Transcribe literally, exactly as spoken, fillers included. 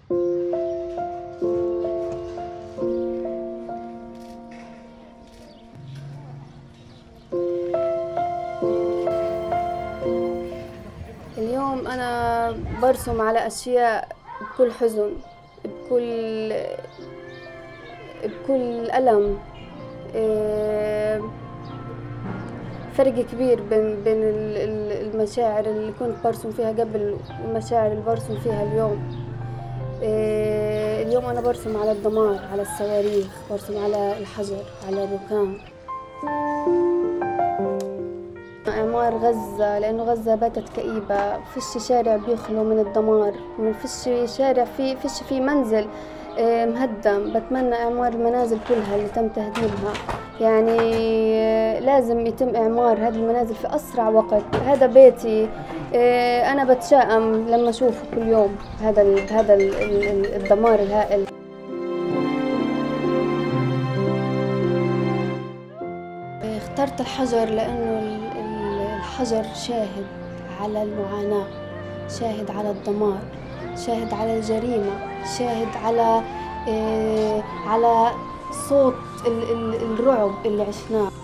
اليوم أنا برسم على أشياء بكل حزن، بكل بكل ألم. فرق كبير بين بين المشاعر اللي كنت برسم فيها قبل والمشاعر اللي برسم فيها اليوم. اليوم أنا برسم على الدمار، على الصواريخ، برسم على الحجر، على الركام. إعمار غزة، لأنه غزة باتت كئيبة، فيش شارع بيخلو من الدمار، فيش شارع في فيش في منزل مهدم. بتمنى إعمار المنازل كلها اللي تم تهديمها، يعني لازم يتم إعمار هذه المنازل في أسرع وقت. هذا بيتي، أنا بتشائم لما أشوفه كل يوم، هذا ال هذا ال الدمار الهائل. اخترت الحجر لأنه الحجر شاهد على المعاناة، شاهد على الدمار، شاهد على الجريمة، شاهد على على صوت الرعب اللي عشناه.